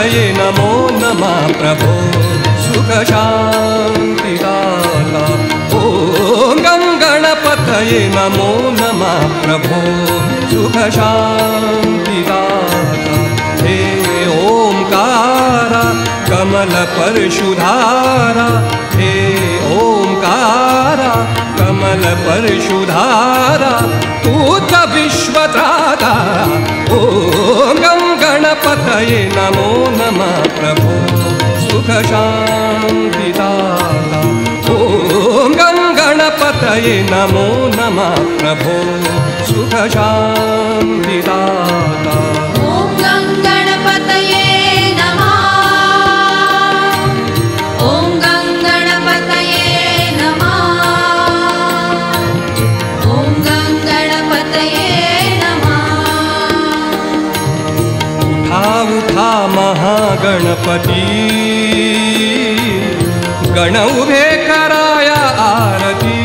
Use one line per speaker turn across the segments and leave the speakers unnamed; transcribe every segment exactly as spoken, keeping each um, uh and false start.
गणपतये नमो नमः प्रभो सुख शान्तिदाता। ॐ गं गणपतये नमो नमः प्रभो सुख शान्तिदाता। हे ओंकार कमल परशुधारा, हे ओंकार कमल परशुधारा, पूत विश्वत्राता। ॐ गं गणपतये नमो नमः प्रभो सुख शान्तिदाता। ॐ गं गणपतये नमो नमः प्रभो सुख शान्तिदाता।
ॐ गं गणपतये नमः। ॐ गं गणपतये नमः। ॐ गं गणपतये नमः।
उठा उठा महागणपती, गण उभे कराया आरती।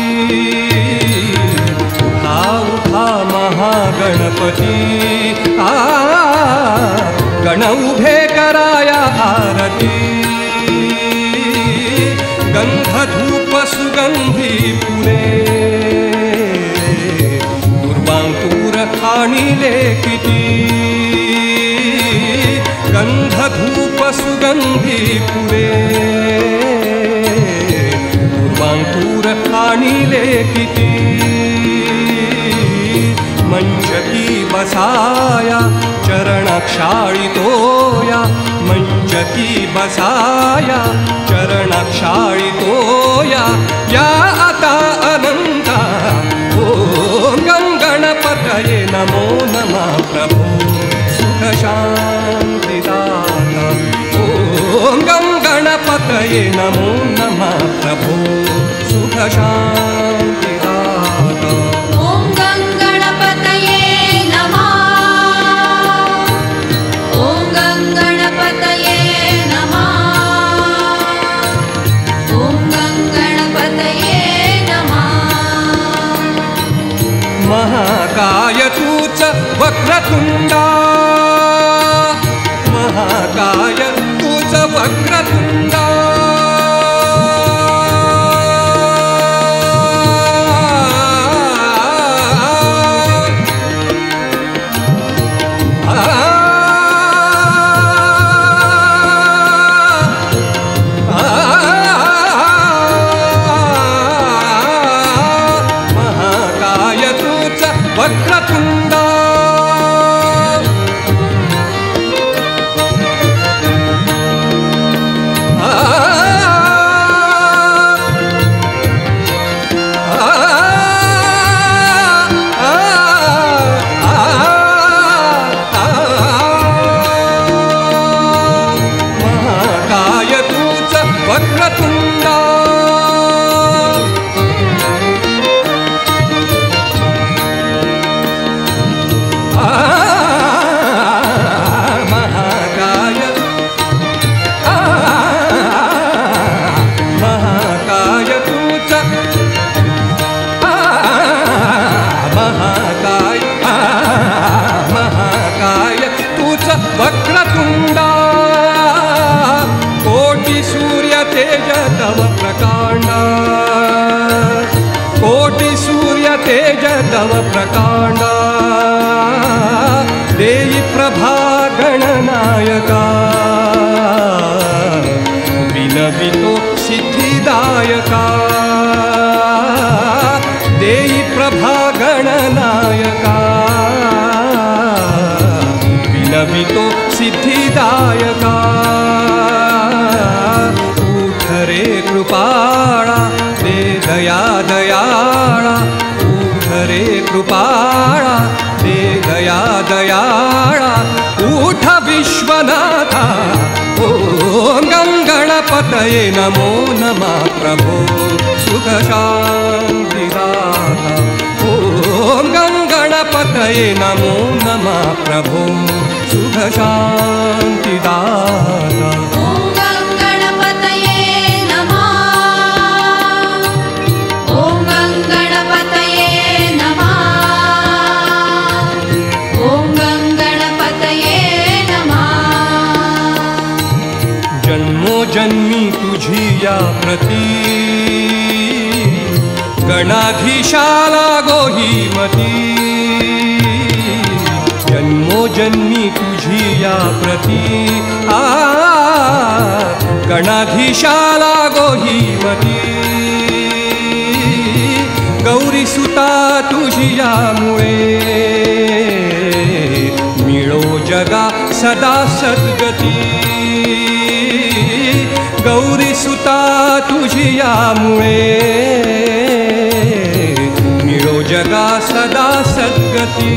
उठा उठा महागणपती, आ गण उभे कराया आरती। गंध धूप सुगंधी फुले, दुर्वांकुर आणिले किती। गंध धूप सुगंधी फुले, दुर्वांकुर आणिले किती। मंचकी बसाया चरण क्षाळितोया, मंचकी बसाया चरण क्षाळितोया। या आता अनंता ॐ गं गणपतये नमो नमः प्रभो सुख शान्तिदाता। ॐ गं गणपतये नमो नमः प्रभो सुख शान्तिदाता।
ॐ गं गणपतये नमः। ॐ गं गणपतये नमः। ॐ गं गणपतये नमः।
महाकाय तूच वक्रतुंडा, महाकाय तूच वक्रतुंडा। महाकाय तूच वक्रतुंडा। महाकाय तूच वक्रतुंडा। महाकाय महाकाय तूच महाकाय महाकाय तूच वक्रतुंडा। कोटि सूर्य तेज तव प्रकांड, कोटि सूर्य तेज तव प्रकांड। देई प्रभा गणनायका, विनवितो सिद्धिदायका। देई प्रभा गणनायका, विनवितो सिद्धिदायका। उठ रे कृपाळा दे दया दयाळा, उठ रे कृपाळा दे दया दयाळा। उठ विश्वनाथा ॐ गं गणपतये नमो नमः प्रभो सुख शान्तिदाता। ॐ गं गणपतये नमो नमः प्रभो सुख शान्तिदाता।
ॐ गं गणपतये नमः। ॐ गं गणपतये नमः। ॐ गं गणपतये नमः।
प्रती गणाधीशाला गोहीमती जन्मोजन्मी तुझी या प्रती आ गणाधीशाला गोहीमती गौरी सुता तुझी यामुळे मिळो जगा सदा सद्गती गौरी सुता तुझी यामुळे मिळो जगा सदा सद्गती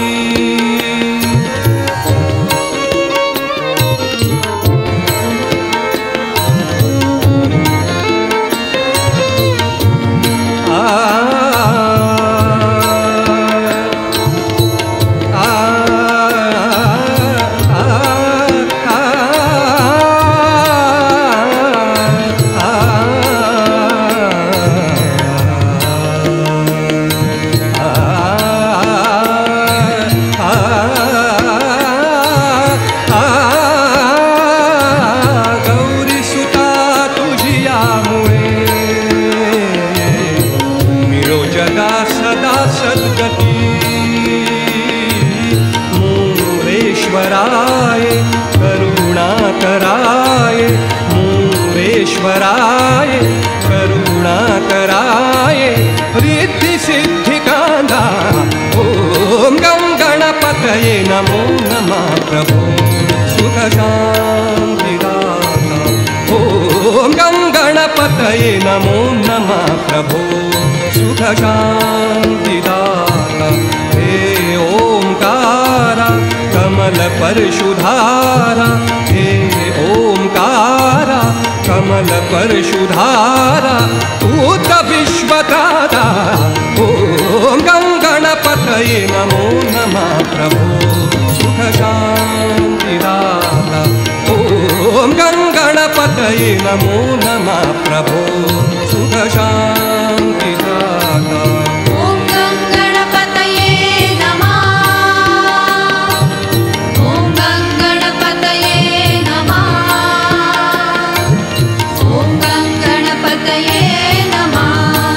नमो नमः प्रभो सुख शान्तिदाता ॐ गं गणपतये नमो नमः प्रभो सुख शान्तिदाता हे ओंकार कमल परशुधारा हे ओंकार कमल परशुधारा पूत विश्वदाता ॐ गं गणपतये नमो नमः प्रभो सुख शान्तिदाता ॐ गं गणपतये नमो नमः प्रभो सुख शान्तिदाता
ॐ गं गणपतये नमः ॐ गं गणपतये नमः ॐ गं गणपतये नमः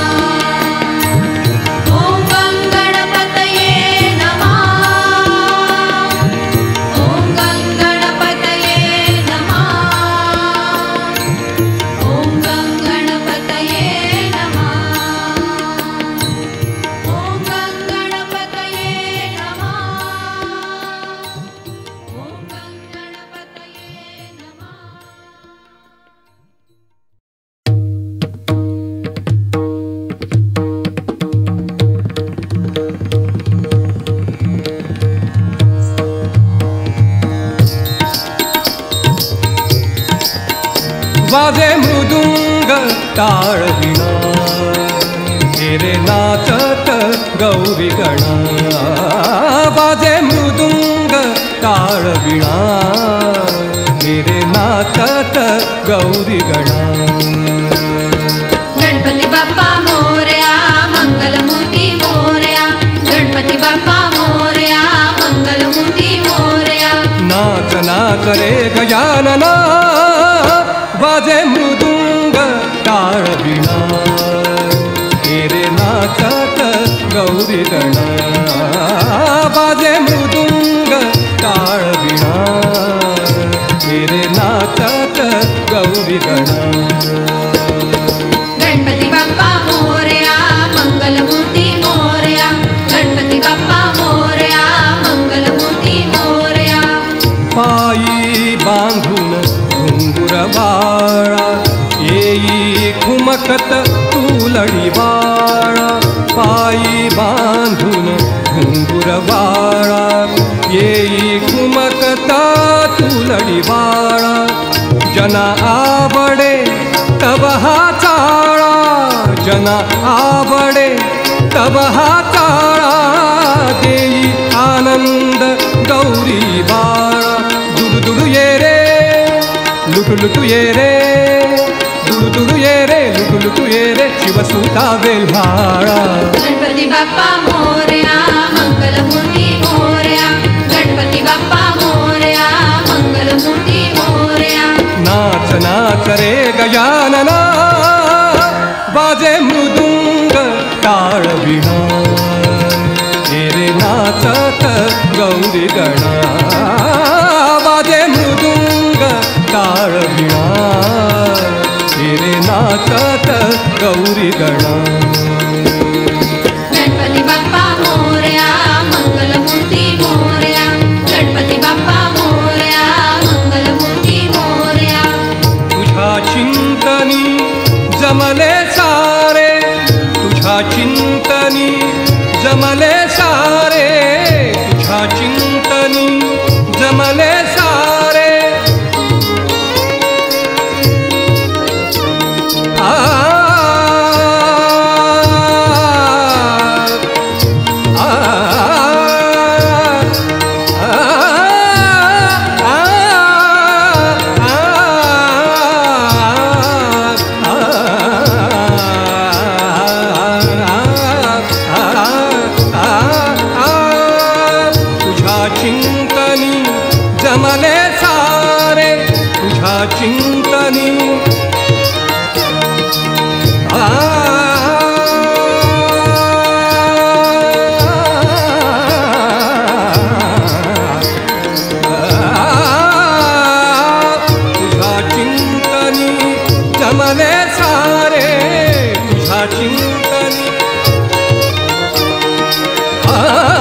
वाजे मृदुंग टाळ विणा तेरे नाचत गौरी गणा वाजे मृदुंग टाळ विणा तेरे नाचत गौरी गणा
गणपती बाप्पा मोरया मंगलमूर्ती मोरया गणपती बाप्पा मोरया मंगलमूर्ती मोरया
नाच नाच रे गजानना वाजे मृदुंग टाळ विणा तेरे नाचत गौरी गणा वाजे मृदुंग टाळ विणा तेरे नाचत गौरी गणा
गणपती बाप्पा मोरया मंगलमूर्ती मोरया गणपती बाप्पा मोरया मंगलमूर्ती मोरया
पायी बांधून घुंगुर बाळा येई खुमकत तुलडी बाळा पायी बांधून घुंगुर बाळा येई खुमकत तुलडी बाळा जना आवडे तव हा चाळा जना आवडे तव हा चाळा देई आनंद गौरी बाळा दुडू दुडू ये रे लुटू लुटू ये रे दुडू दुडू ये रे लुटू लुटू ये रे शिवसुता वेल्हाळा
गणपती बाप्पा मोरया मंगलमूर्ती मोरया गणपती बाप्पा मोरया मंगलमूर्ती मोरया
नाच नाच रे गजानना टाळ विणा रे नाचत गौरी गणा वाजे मृदुंग टाळ विणा रे नाचत गौरी गणा
गणपती बाप्पा मोरया मंगलमूर्ती मोरया गणपती बाप्पा मोरया मंगलमूर्ती मोरया
तुझ्या चिंतनी जमले सारे तुझ्या चिंतनी जमले सारे तुझ्या चिंतनी जमले सारे आ जमले सारे तुझ्या चिंतनी आ तुझ्या चिंतनी जमले सारे तुझ्या चिंतनी आ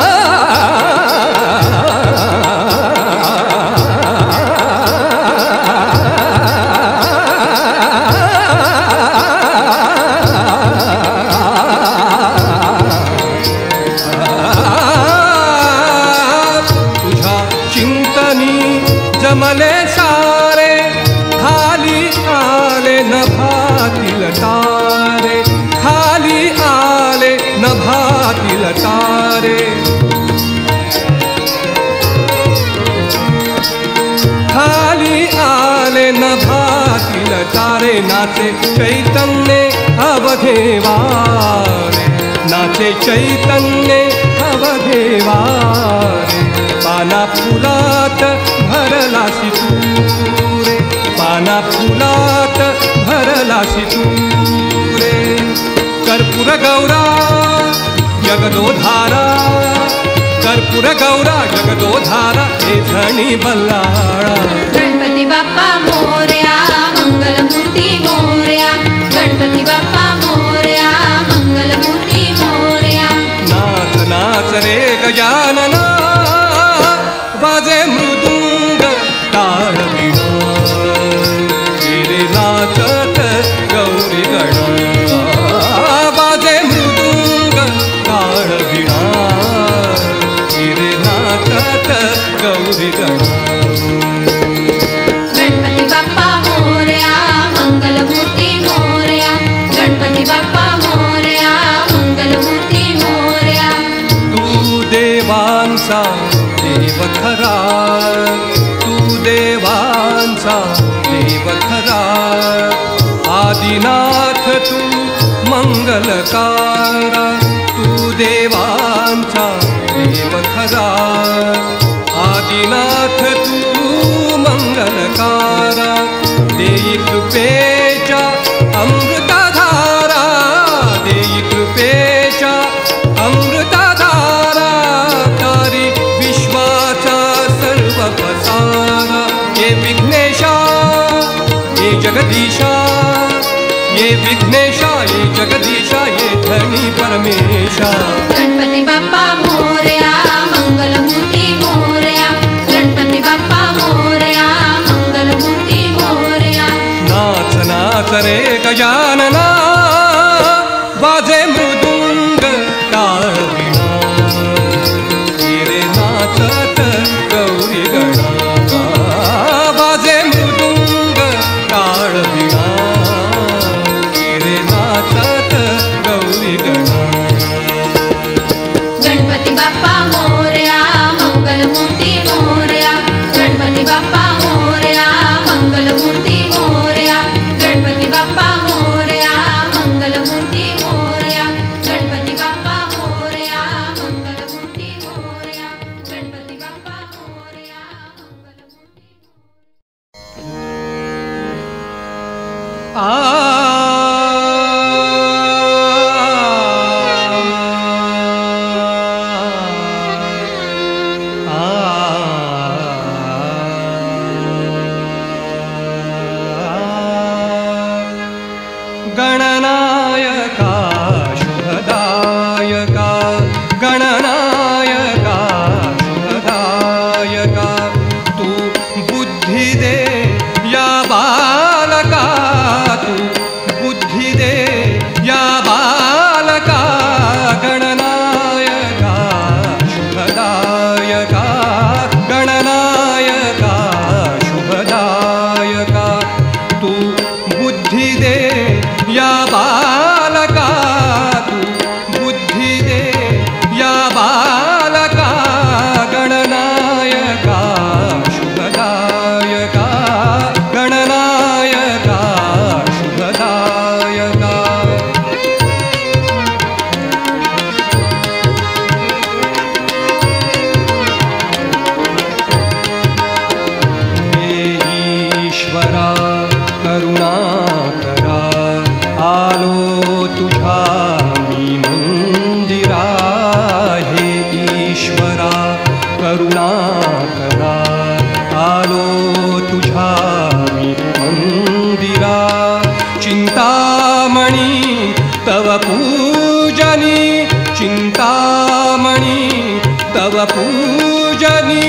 जमले सारे खाली आले नभातील तारे खाली आले नभातील तारे खाली आले नभातील तारे नाचे चैतन्य अवधेवारे नाचे चैतन्य अवधेवारे पाना फुलात भरलासी तू रे पाना फुलात भरलासी तू रे कर्पूर गौरा जगदोधारा कर्पूर गौरा जगदोधारा हे धणी बल्लाळा
गणपती बाप्पा मोरया मंगलमूर्ती मोरया गणपती बाप्पा मोरया मंगलमूर्ती मोरया
नाच नाच रे गजानना वाजे मृदुंग टाळ विणा रे नाचत गौरी गणा वाजे मृदुंग टाळ विणा रे नाचत गौरी गणा
गणपती बाप्पा मोरया मंगलमूर्ती मोरया गणपती बाप्पा मोरया मंगलमूर्ती मोरया
तू देवांचा देव खरा तू देवांचा देव खरा आदिनाथ तू मंगलकारा तू देवांचा देव खरा आदिनाथ तू मंगलकारा देई कृपेच्या अमृतधारा देई कृपेच्या अमृतधारा तारी विश्वाचा सर्व पसारा ये विघ्नेशा ये जगदीशा ये विघ्नेशा ये जगदीशा ये धनी परमेशा
गणपती बाप्पा मोरया मंगलमूर्ती मोरया गणपती बाप्पा मोरया मंगलमूर्ती मोरया
नाच नाच रे गजानना वाजे मृदुंग टाळ विणा रे नाचत गौरी गणा वाजे मृदुंग टाळ विणा रे नाचत गौरी गणा चिंतामणी तव पूजनी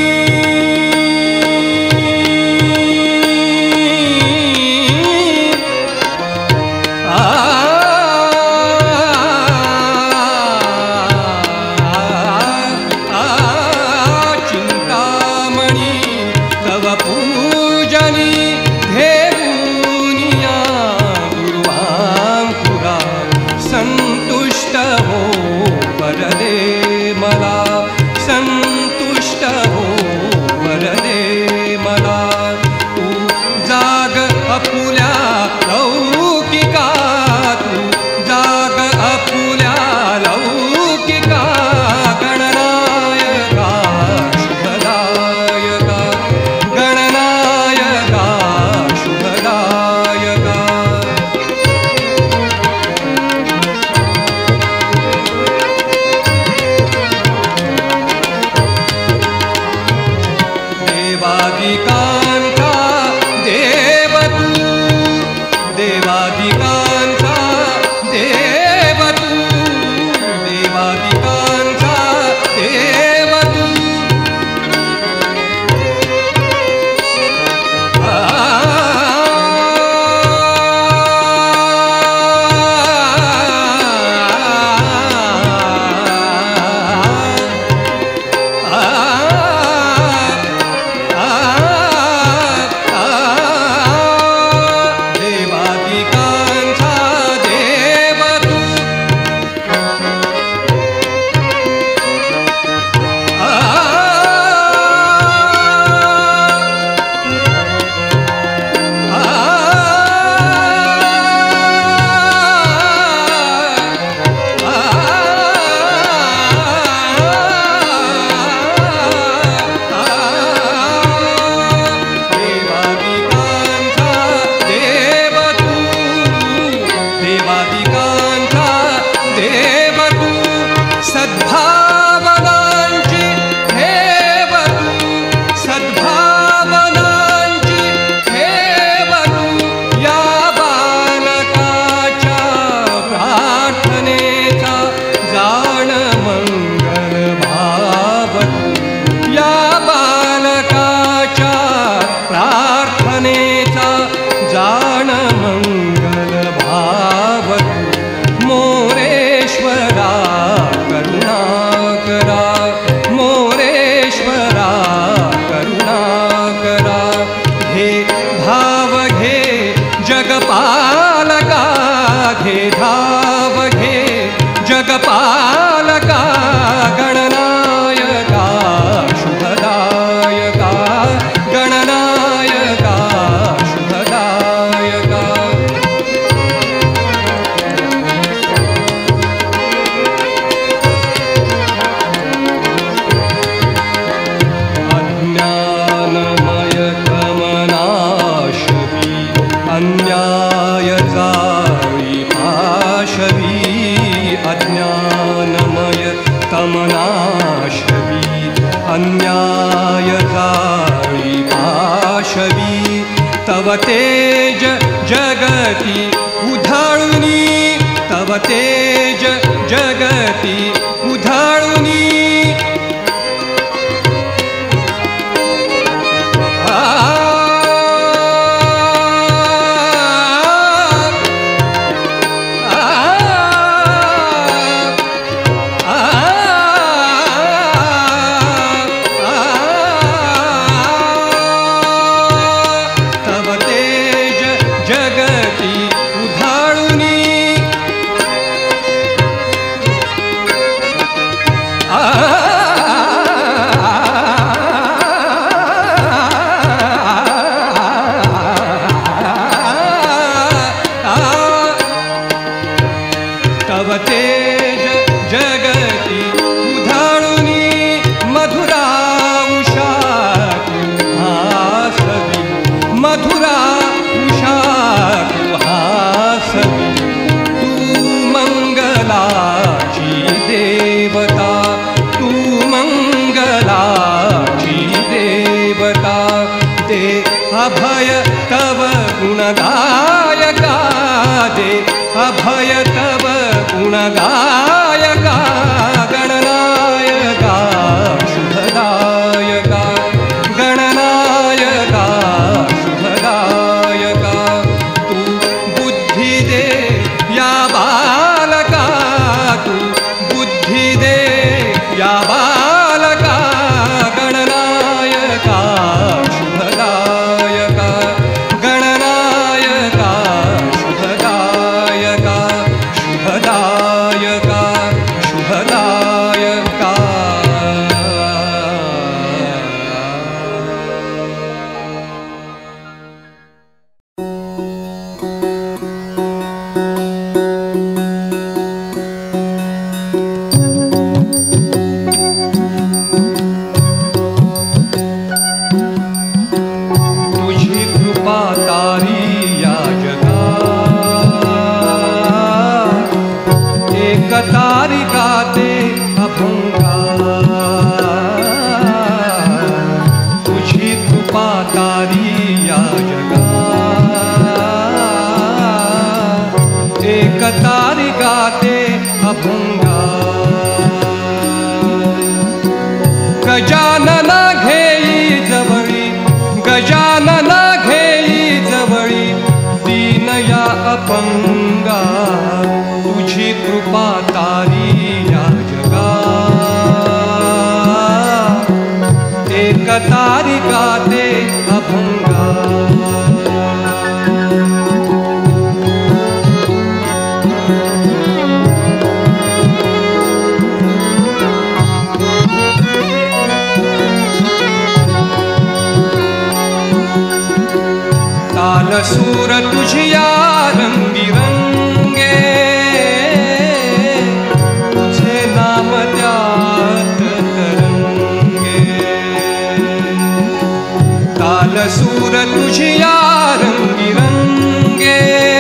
जगपालका गणनायका शुभदायका गणनायका शुभदायका अज्ञानमय कमनाशवी अन्याय जाळी पाशवी अज्ञानमय तमनाशवी अन्याय जाळी पाशवी तव तेज जगती उधाळुनी तव तेज जगती उधाळुनी तव तेज जगती उधाळुनी मधुरा उषा तू हासवी मधुरा उषा तू हासवी तू मंगलाची देवता तू गाते अभंगा, तुझी कृपा तारी या जगा, एक तारी गाते अभंगा। गजानना घेई जवळी, गजानना घेई जवळी, दीन या अपंगा, तुझी कृपा तारी या जगा, एक तारी गाते अभंगा। सूर तुझिया रंगबिरंगे, तुझे नाम त्यात तरंगे। ताल सूर तुझिया रंगबिरंगे,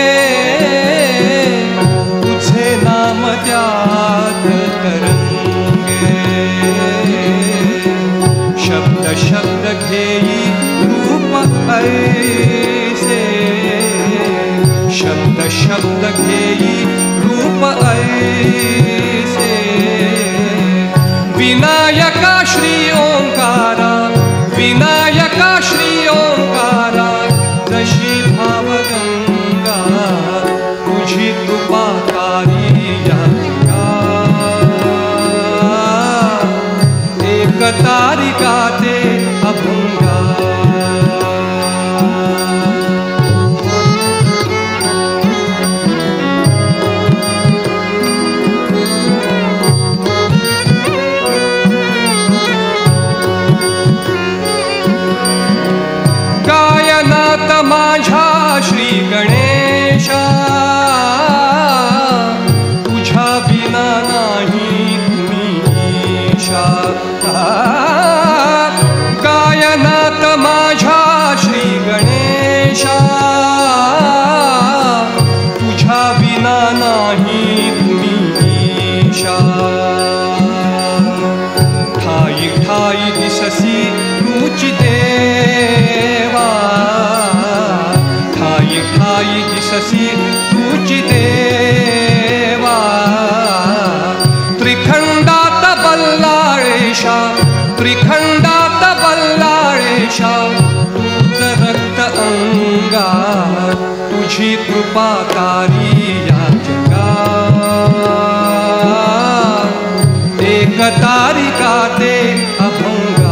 तुझे नाम त्यात तरंगे। शब्द शब्द घेई रूप ऐसे, शब्द शब्द घेई रूप ऐसे। विनायका श्री ओंकारा, विनायका श्री ओंकारा, जशी भावगंगा, तुझी कृपा तारी या जगा, एक तारी गाते अभंगा। गायनात माझा श्री गणेशा, तुझ्या बिना नाही मीशा। गायनात माझा श्री गणेशा, तुझ्या बिना नाही मीशा। ठाई ठाई दिससी तुझी देवा, ठाई ठाई दिससी तुझी देवा। त्रिखंडात बल्लाळेशा, त्रिखंडात बल्लाळेशा, तुझ रक्त अंगा, तुझी कृपा तारी या जगा, एक तारी गाते अभंगा।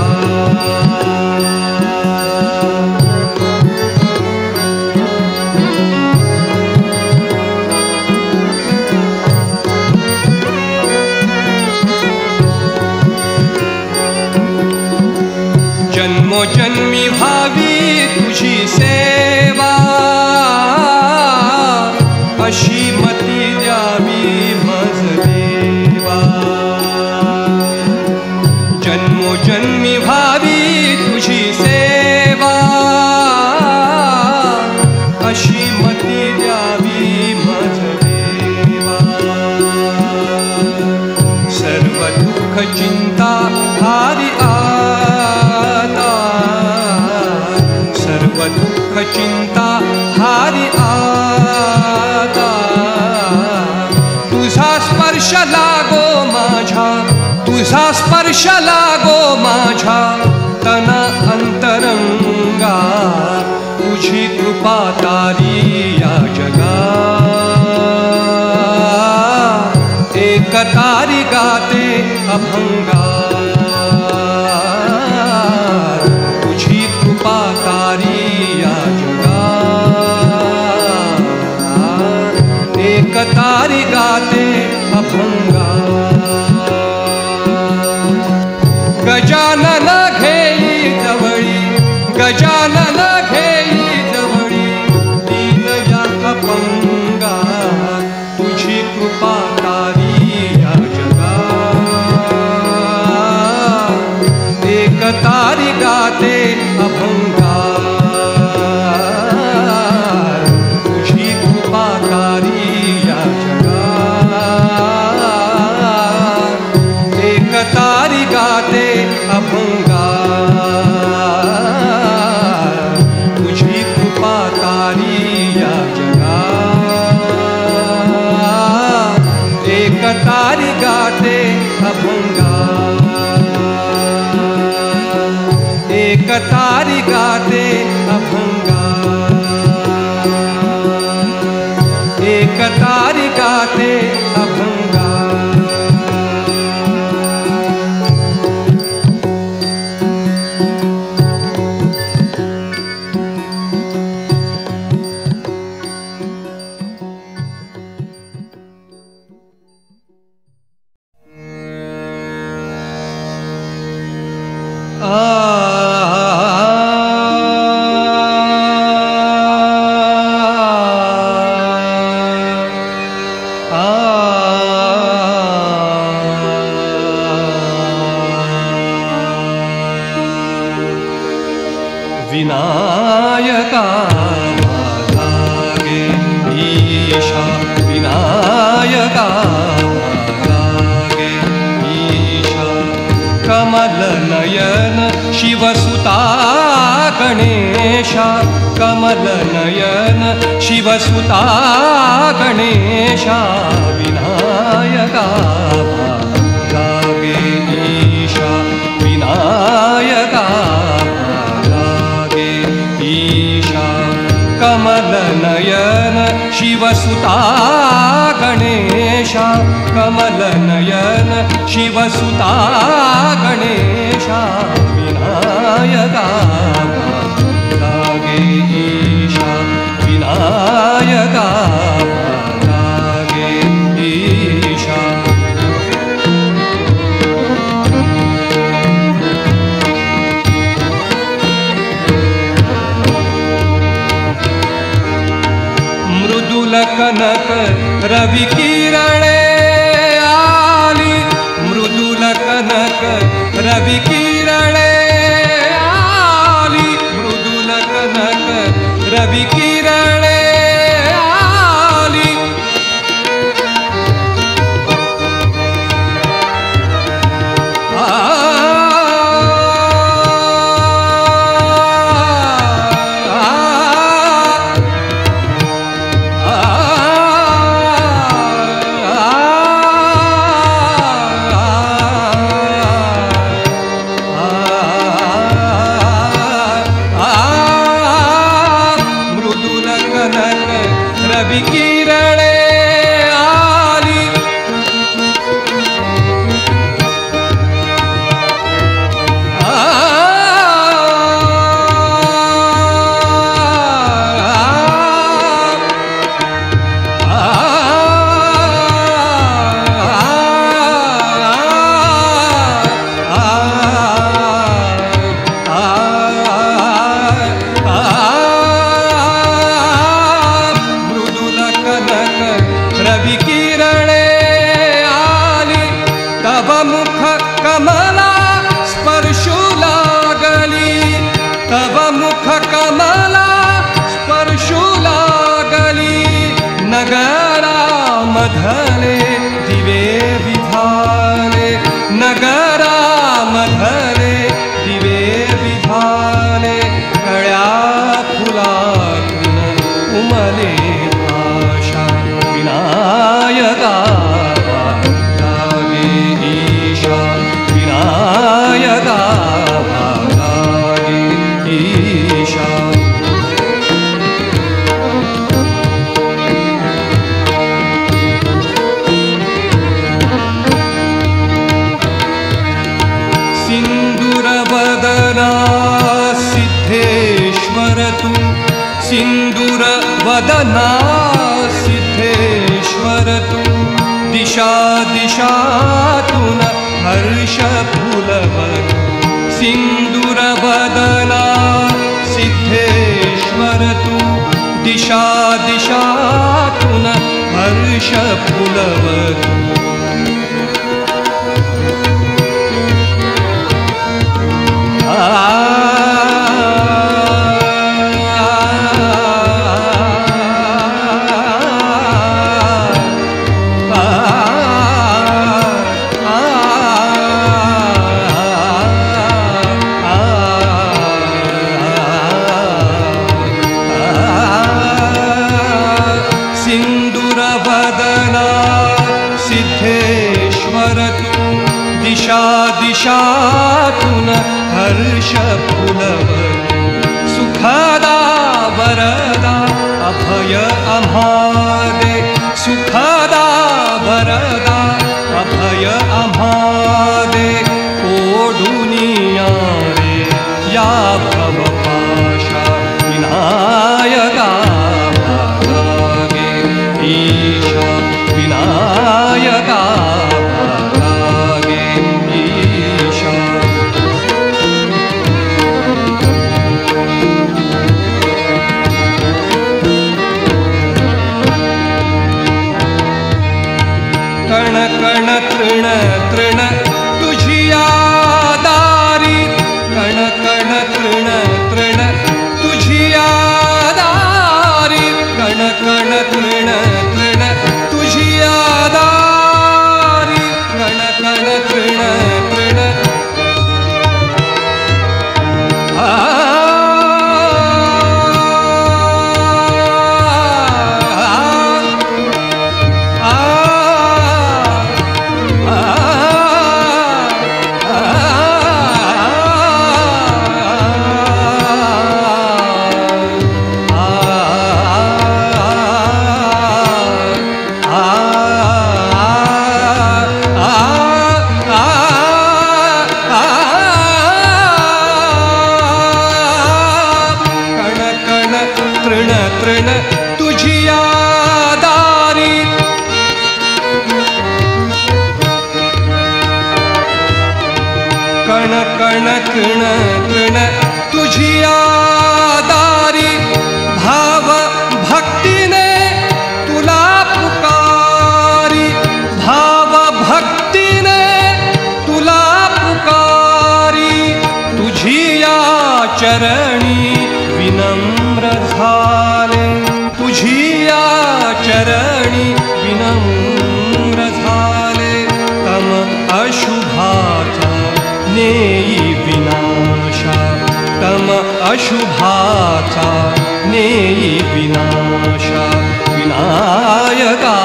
जन्मोजन्मी भावी तुझी सेवा, अशी मती द्यावी मज देवा। जन्मोजन्मी भावी तुझी सेवा, अशी मती द्यावी मज देवा। सर्व दुःख चिंता हारी आता, सर्व दुःख चिंता हारी आता। तुझा स्पर्श लागो माझ्या, तुझा स्पर्श लागो माझ्या तन अंतरंगा, तुझी कृपा तारी या जगा, एक तारी गाते अभंगा। तुझी कृपा तारी या जगा, एक तारी गाते अभंगा। गजानन घेई जवळी, गजानन घेई जवळी, दीन या अपंगा, तुझी कृपा तारी या जगा, गाते अभंगा, एक तारी गाते अभंगा। विनायका लागे ईशा, विनायका लागे ईशा। कमल नयन शिवसुता गणेशा, कमल नयन शिवसुता गणेशा। विनायका लागे ईशा, विनायका ईशा। कमल नयन शिवसुता गणेशा, कमल नयन शिवसुता गणेशा। विनायका लागे ईशा, विनायका लागे ईशा। कनक रवि किरणे आली, मृदुल कनक रवि किरणे आली, मृदुल कनक रवि किरणे आली। मधले दिवे विधाने, नगरा मधले दिवे विधाने। कळ्या फुलातून उमले आशा, विनायका लागे ईशा, विनायका लागे ईशा। सिद्धेश्वर तू, सिंदूर वदना सिद्धेश्वर तू। दिशा दिशातून हर्ष फुलवत, सिंदूर वदना सिद्धेश्वर तू। दिशा दिशातून हर्ष फुलवत। दिशा दिशातून हर्ष फुलवत। वरदा अभय आम्हादे सुखदा वरदा अभय आम्हादे ओढुनिया रे या भवपाशा विनायका भागे ईशा विनायका भागे ईशा कण कण तृण तृण तुझिया दारी कण कण तृण तृण तुझिया दारी कण कण तृण तृण तुझिया दारी कण कण तृण तृण आ तृण तृण तुझिया दारी कण कण तृण तृण तुझिया दारी भाव भक्तीने तुला पुकारी भाव भक्तीने तुला पुकारी तुझिया चरणी विनम्र झाले तुझिया चरणी विनम्र झाले तम अशुभाचा नेई विनाशा तम अशुभाचा नेई विनाशा विनायका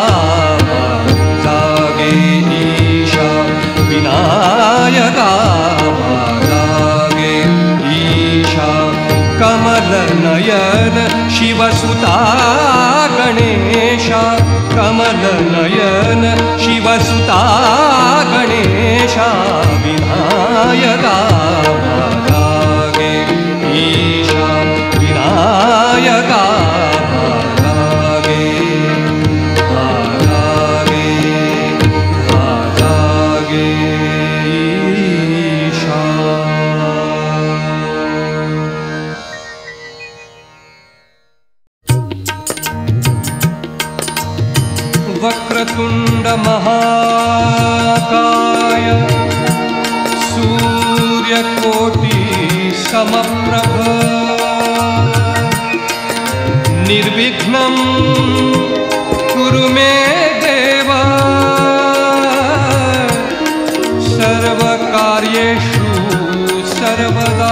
जागे ईशा विनायका जागे ईशा कमल नयन शिवसुता गणेशा कमल नयन शिवसुता गणेशा विनायका भागे ईशा विनायका भागे भागे भागे ईशा वक्रतुंड महाकाय सूर्यकोटि समप्रभ निर्विघ्नं कुरु मे देव सर्वकार्येषु सर्वदा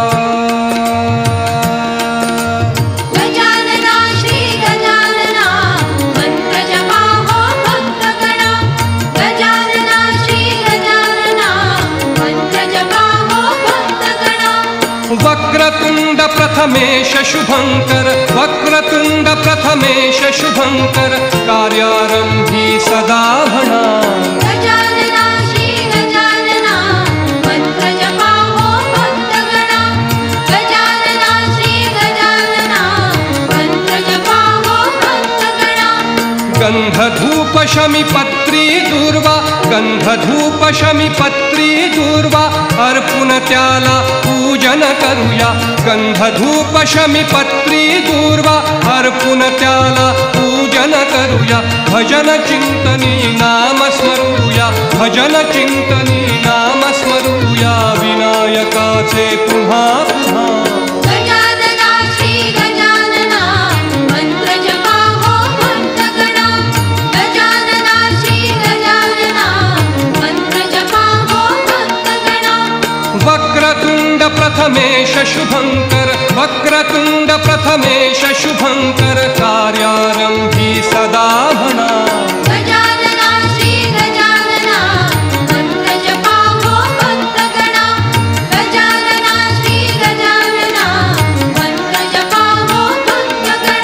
वक्रतुंड प्रथमेश शुभंकर वक्रतुंड प्रथमेश शुभंकर कार्यारंभी सदा म्हणा
गजानना श्री गजानना मंत्र जपा हो भक्तगणा गजानना श्री गजानना मंत्र जपा हो भक्तगणा
गंध धूप शमी पत्री दूर्वा गंध धूप शमी पत्री दूर्वा अर्पुन त्याला पूजन करूया गंध धूप शमी पत्री दूर्वा अर्पुन त्याला पूजन करूया भजन चिंतनी नाम स्मरूया भजन चिंतनी नाम स्मरूया विनायकाचे पुन्हा पुन्हा
गजानना श्री गजानना मंत्र जपा हो भक्तगणा गजानना श्री गजानना मंत्र जपा हो भक्तगणा
वक्रतुंड प्रथमेश शुभंकर वक्रतुंड प्रथमेश शुभंकर कार्यारंभी सदा म्हणा
गजानना श्री गजानना मंत्र जपा हो भक्तगणा गजानना श्री गजानना मंत्र जपा हो भक्तगणा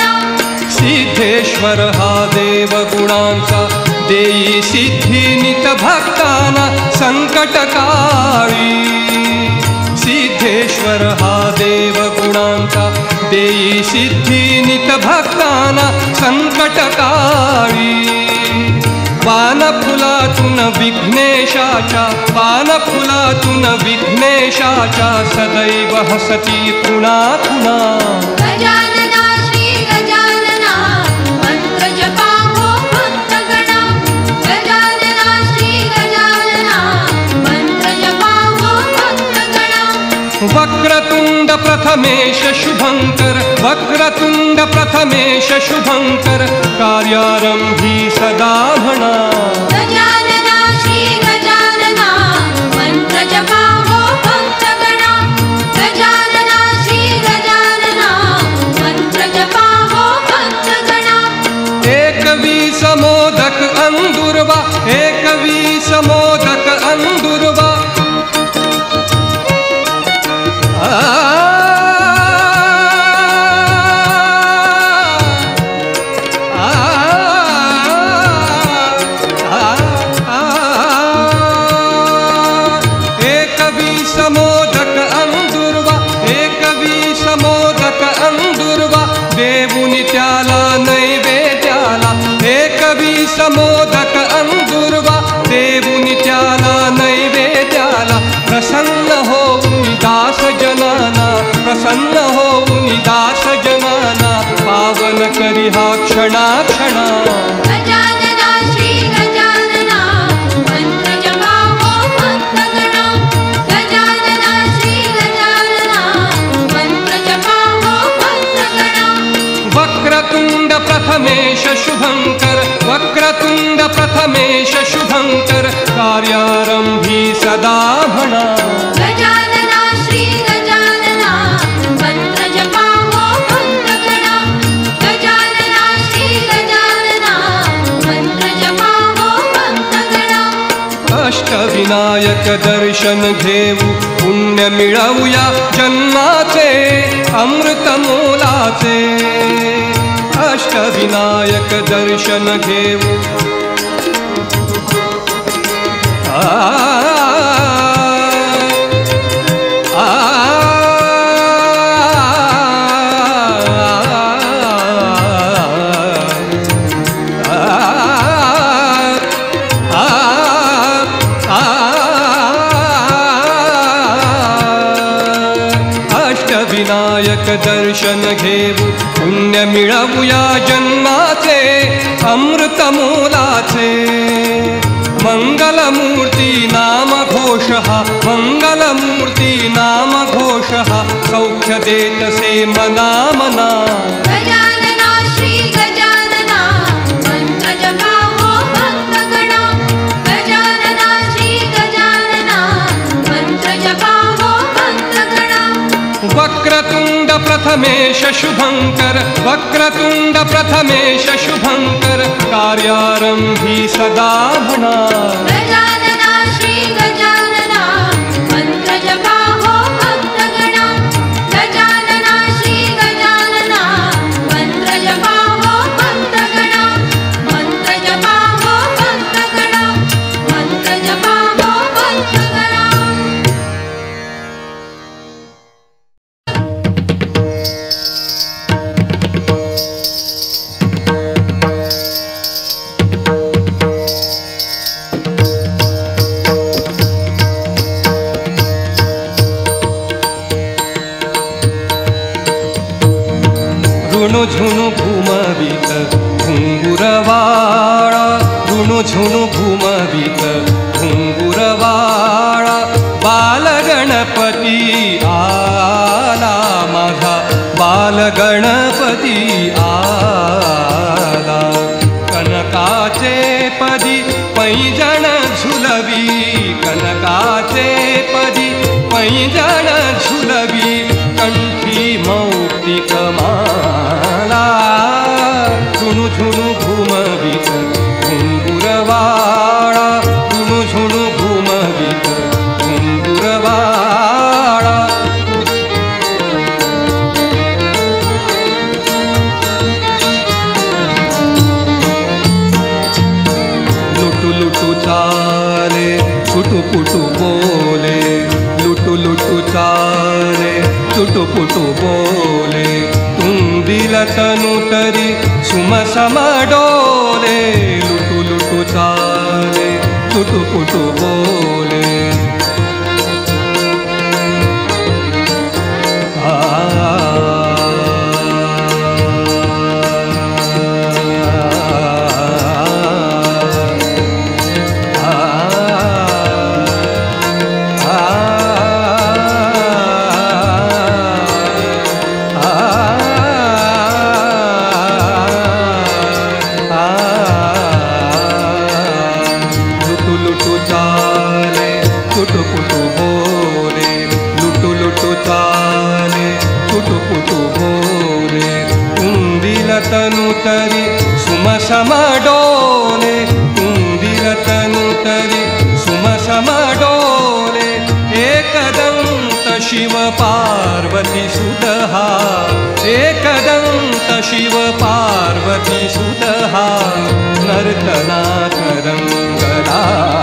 सिद्धेश्वर हा देव गुणांचा देई सिद्धी नित भक्ताना संकटकाळी सिद्धेश्वर हा देव गुणांचा देई सिद्धी नित भक्ताना संकटकाळी पानफुलातून विघ्नेशाच्या पानफुलातून विघ्नेशाच्या सदैव हसती पुन्हा पुन्हा
गजानना श्री गजानना मंत्र जपा हो भक्तगणा गजानना श्री गजानना मंत्र जपा हो भक्तगणा
वक्रतुंड प्रथमेश शुभंकर वक्रतुंड प्रथमेश शुभंकर कार्यारंभी सदा म्हणा
गजानना श्री गजानना मंत्र जपा हो भक्तगणा गजानना श्री गजानना मंत्र जपा हो भक्तगणा
एकवीस मोदक अंदुर्वा एकवीस मोदक अंदुर्वा मोदक अंदुर्वा देवुनि त्याला नैवेद्याला प्रसन्न होऊन दास जनाना प्रसन्न होऊन दास जनाना पावन करी हा क्षणा क्षणा
गजानना श्री गजानना मंत्र जपा हो भक्तगणा गजानना श्री गजानना मंत्र जपा हो भक्तगणा
वक्रतुंड प्रथमेश शुभंकर वक्रतुंड प्रथमेश शुभंकर कार्यारंभी सदा म्हणा
गजानना श्री गजानना मंत्र जपा हो भक्तगणा गजानना श्री गजानना मंत्र जपा हो भक्तगणा
अष्टविनायक दर्शन घेऊ पुण्य मिळवूया जन्माचे अमृत मोलाचे अष्टविनायक दर्शन घेऊ आ आ अष्टविनायक दर्शन घेऊ पुण्य मिळवूया जन्माचे अमृत मोलाचे मंगलमूर्ती नाम घोष हा मंगलमूर्ती नाम घोष हा सौख्य देतसे मना मना
गजानना श्री गजानना मंत्र जपा हो भक्तगणा गजानना श्री गजानना मंत्र जपा हो भक्तगणा
वक्रतुंड प्रथमेश शुभंकर वक्रतुंड प्रथमेश शुभंकर कार्यारंभी सदा म्हणा
गजानना श्री गजानना मंत्र जपा हो भक्तगणा गजानना श्री गजानना मंत्र जपा हो भक्तगणा मंत्र जपा हो भक्तगणा मंत्र जपा हो भक्तगणा
ऋणु झुणु घुमवित घुंगुरवाळा ऋणु झुणु घुमवित घुंगुरवाळा बालगणपती आला माझा बालगणपती आला कनकाचे पदी पैंजण झुलवी कनकाचे पदी पैंजण झुलवी कंठी मौक्तिक माला झुणु झुणु घुमवित घुंगुरवाळा झुणु झुणु घुमवित घुंगुरवाळा पुटु बोले लुटु लुटु चाले चुटु पुटु बोले तुम दिल तनु तरी सुम सम डोले लुटु लुटु चाले चुटु पुटु बोले तनु तरी सुम सम डोले तुंदिल तनु तरी सुम सम डोले एकदंत शिव पार्वती सुतहा एकदंत शिव पार्वती सुतहा नर्तनाथ रंगला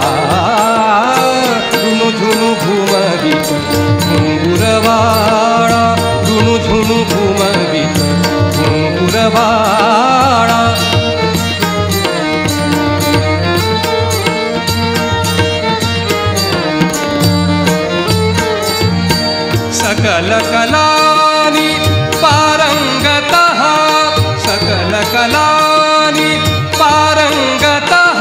झुनु झुनु घुमवित घुंगुरवाड़ा झुनु झुनु घुमवित घुंगुरवाड़ा सकल कलानि पारंगतः सकल कलानि पारंगतः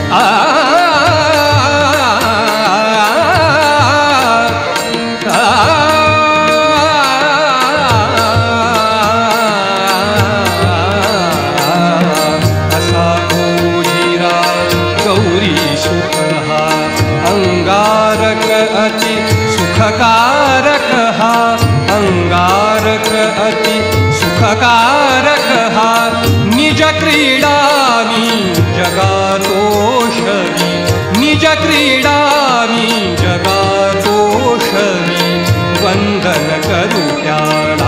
Ah
अकारक हा निज क्रीडा मी जगातोषवी निज क्रीडा मी जगातोषवी वंदन करू त्याला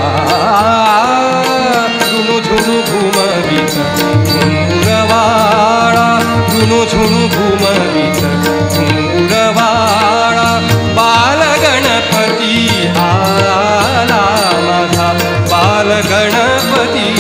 झुणू झुणू घुमवीत घुंगुरवाळा झुणू झुणू घुमवीत घुंगुरवाळा बालगणपती आला माझा बालगणपती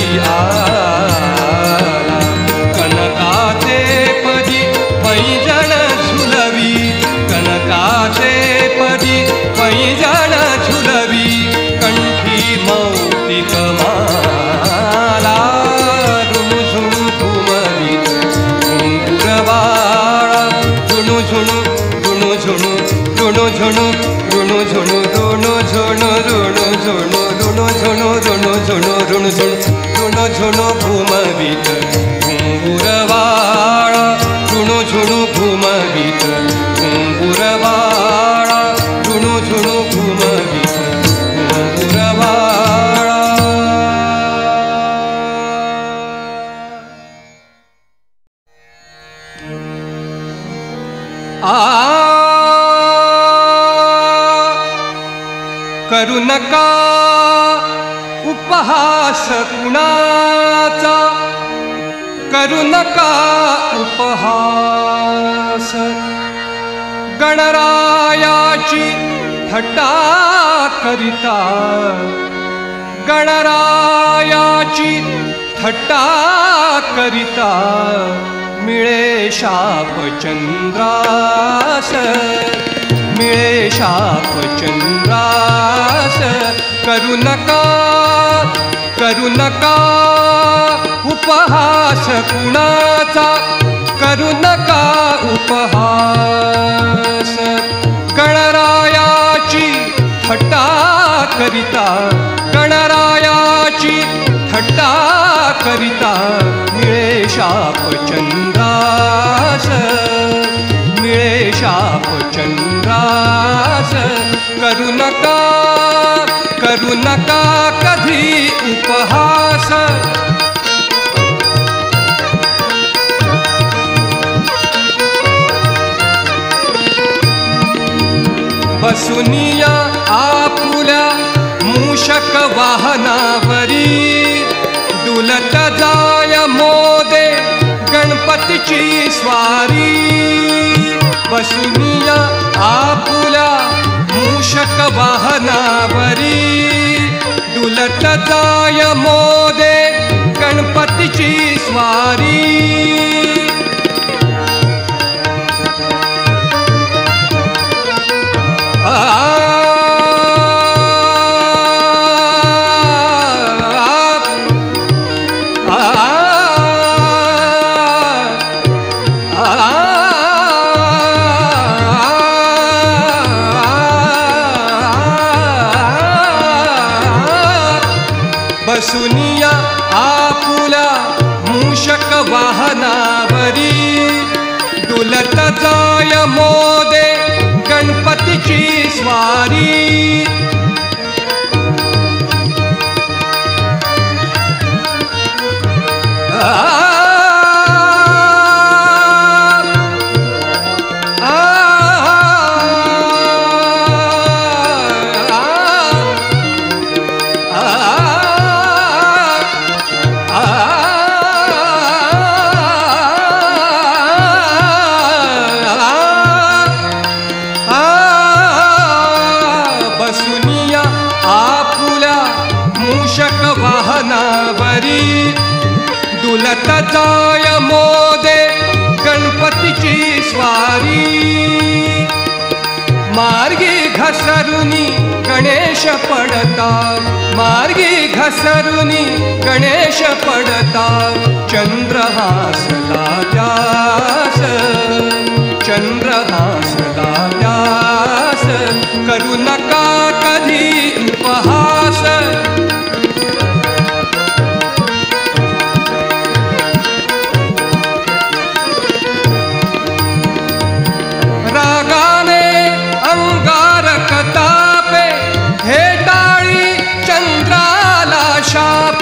आला कनकाचे पदी पैजण झुलवी कनकाचे पदी पैजण झुलवी कंठी मौक्तिक माला झुणू झुणू घुमवीत घुंगुरवाळा झुणू झुणू झुणू झुणू झुणू झुणू झुणू झुणू झुणू झुणू झुणू झुणू झुणू झुणू झुणू झुणू झुणू झुणू झुणू घुमवीत घुंगुरवाळा झुणू झुणू घुमवीत घुंगुरवाळा झुणू झुणू घुमवीत घुंगुरवाळा. आ करू नका उपहास कुणाचा करू नका उपहास गणरायाची थट्टा करिता गणरायाची थट्टा करिता मिळे शाप चंद्रास मिळे शाप चंद्रास करू नका करू नका उपहास कुणाचा करू नका उपहास गणरायाची थट्टा करिता गणरायाची थट्टा करिता मिळे शाप चंद्रास मिळे शाप चंद्रास करू नका करू नका कधी उपहास बसुनिया आपुल्या मूषक वाहनावरी डुलत जाय मोदे गणपतीची स्वारी बसुनिया आपुल्या मूषक वाहनावरी डुलत जाय मोदे गणपतीची स्वारी बसुनिया आपुल्या मूषक वाहनावरी डुलत जाय मोदे गणपतीची स्वारी डुलत जाय मोदे गणपतीची स्वारी मार्गी घसरुनी गणेश पडता मार्गी घसरुनी गणेश पडता चंद्रहासला व्यास चंद्रहासला व्यास करू नका कधी उपहास शाप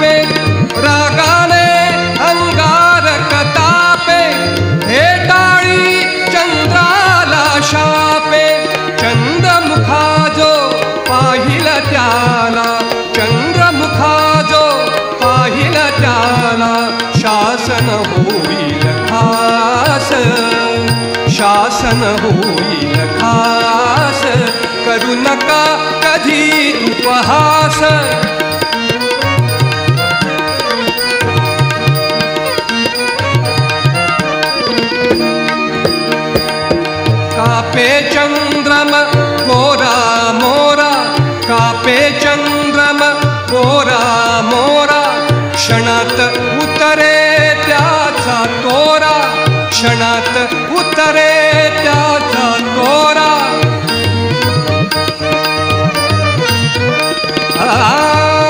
आसन होईल खास, करू नका कधी उपहास. कापे चंद्रम कोरा मोरा, कापे चंद्रम कोरा मोरा, क्षणात उतरे त्याचा तोरा, क्षणात उतरे त्याचा तोरा. आ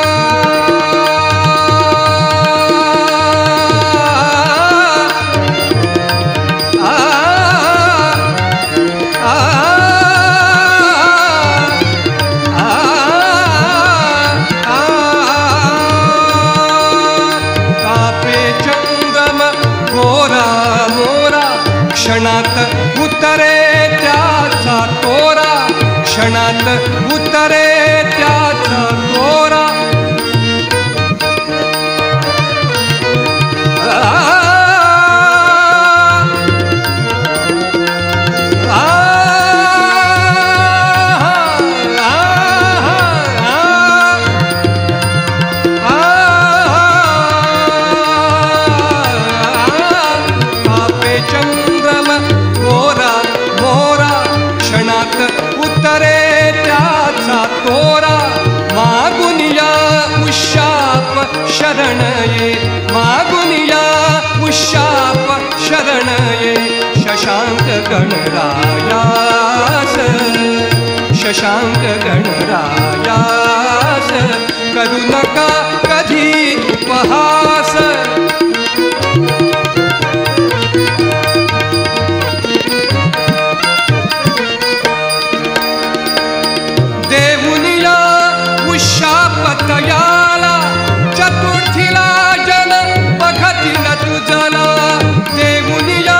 क्षणात उतरे त्याचा तोरा, क्षणात उतरे त्याचा तोरा. उतरे त्याचा तोरा, मागुनिया उशाप शरण ये, मागुनिया उशाप शरण ये. शशांक गणरायास, शशांक गणरायास, करू नका कधी उपहास. शापतयाला चतुर्थीला जन बघती न तुझला, देऊनिया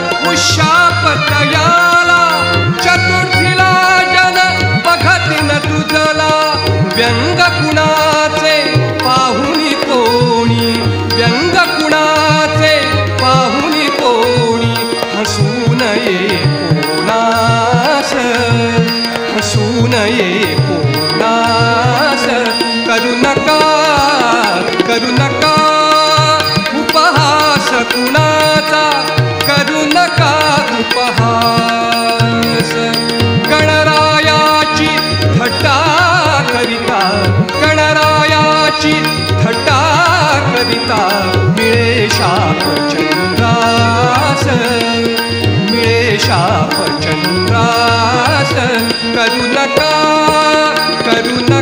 उशापतयाला चतुर्थीला जन बघती न तुझला. व्यंग कुणाचे पाहुनी कोणी, व्यंग कुणाचे पाहुनी कोणी, हसू नये कोणास, हसू नये कोणास. करू नका, करू नका उपहास कुणाचा, करू नका उपहास. गणरायाची थट्टा करिता, गणरायाची थट्टा करिता, मिळे शाप चंद्रास, मिळे शाप चंद्रास. करू नका, करू नका